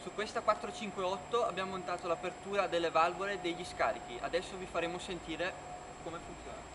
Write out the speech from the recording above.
Su questa 458 abbiamo montato l'apertura delle valvole degli scarichi. Adesso vi faremo sentire come funziona.